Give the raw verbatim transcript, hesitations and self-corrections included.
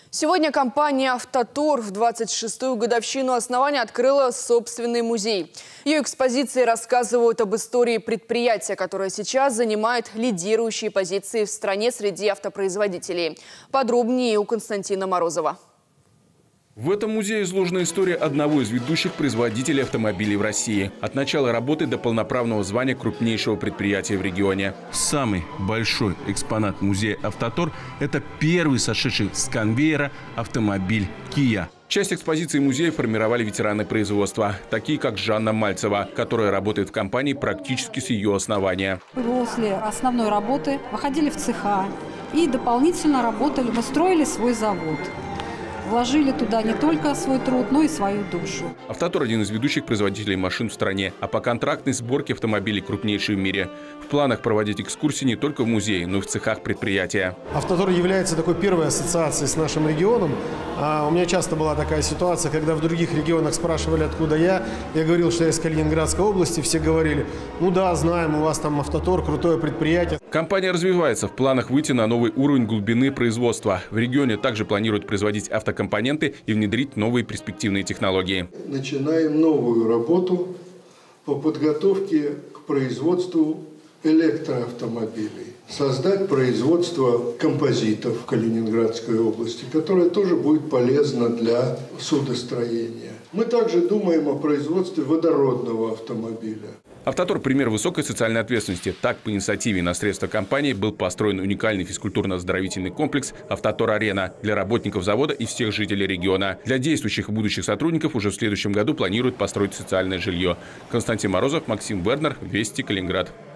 Сегодня компания «Автотор» в двадцать шестую годовщину основания открыла собственный музей. Ее экспозиции рассказывают об истории предприятия, которое сейчас занимает лидирующие позиции в стране среди автопроизводителей. Подробнее у Константина Морозова. В этом музее изложена история одного из ведущих производителей автомобилей в России. От начала работы до полноправного звания крупнейшего предприятия в регионе. Самый большой экспонат музея «Автотор» – это первый сошедший с конвейера автомобиль Kia. Часть экспозиции музея формировали ветераны производства, такие как Жанна Мальцева, которая работает в компании практически с ее основания. После основной работы выходили в цеха и дополнительно работали, мы строили свой завод. Вложили туда не только свой труд, но и свою душу. «Автотор» – один из ведущих производителей машин в стране, а по контрактной сборке автомобилей крупнейший в мире. В планах проводить экскурсии не только в музее, но и в цехах предприятия. «Автотор» является такой первой ассоциацией с нашим регионом. А у меня часто была такая ситуация, когда в других регионах спрашивали, откуда я. Я говорил, что я из Калининградской области. Все говорили: ну да, знаем, у вас там «Автотор», крутое предприятие. Компания развивается. В планах выйти на новый уровень глубины производства. В регионе также планируют производить автокомпоненты и внедрить новые перспективные технологии. Начинаем новую работу по подготовке к производству электроавтомобилей. Создать производство композитов в Калининградской области, которое тоже будет полезно для судостроения. Мы также думаем о производстве водородного автомобиля. «Автотор» – пример высокой социальной ответственности. Так, по инициативе на средства компании был построен уникальный физкультурно-оздоровительный комплекс «Автотор-Арена» для работников завода и всех жителей региона. Для действующих и будущих сотрудников уже в следующем году планируют построить социальное жилье. Константин Морозов, Максим Вернер, Вести, Калининград.